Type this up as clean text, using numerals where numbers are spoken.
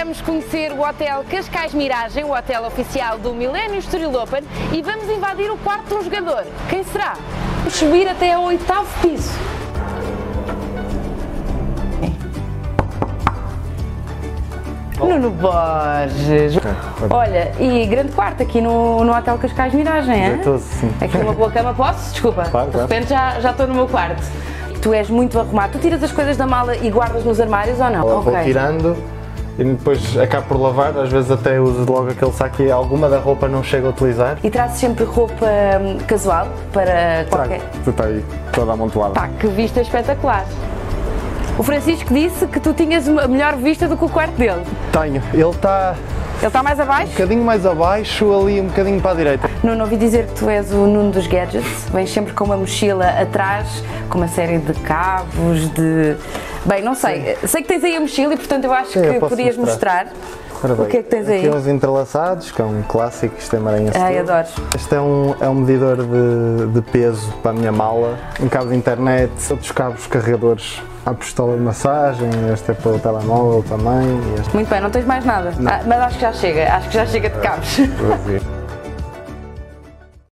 viemos conhecer o Hotel Cascais Miragem, o hotel oficial do Millennium Estoril Open, e vamos invadir o quarto de um jogador. Quem será? Vamos subir até ao 8º piso. Nuno Borges. Olha, e grande quarto aqui no Hotel Cascais Miragem, é? Sim. Aqui uma boa cama, posso? Desculpa, Claro, de repente já estou no meu quarto. Tu és muito arrumado. Tu tiras as coisas da mala e guardas nos armários ou não? Vou tirando e depois acabo por lavar, às vezes até uso logo aquele saco e alguma da roupa não chego a utilizar. E trazes sempre roupa casual para qualquer... Tu está aí toda amontoada. Pá, que vista espetacular. O Francisco disse que tu tinhas uma melhor vista do que o quarto dele. Tenho. Ele está mais abaixo? um bocadinho mais abaixo, ali um bocadinho para a direita. Nuno, ouvi dizer que tu és o Nuno dos gadgets. Vens sempre com uma mochila atrás, com uma série de cabos, de... Bem, não sei. Sei que tens aí a mochila e, portanto, eu acho que podias mostrar. O que é que tens aí? Aqui uns entrelaçados, que é um clássico, isto é maranhense. Ai, adoro. Este é um medidor de peso para a minha mala, um cabo de internet, outros cabos carregadores à pistola de massagem, este é para o telemóvel também. Muito bem, não tens mais nada. Mas acho que já chega de cabos.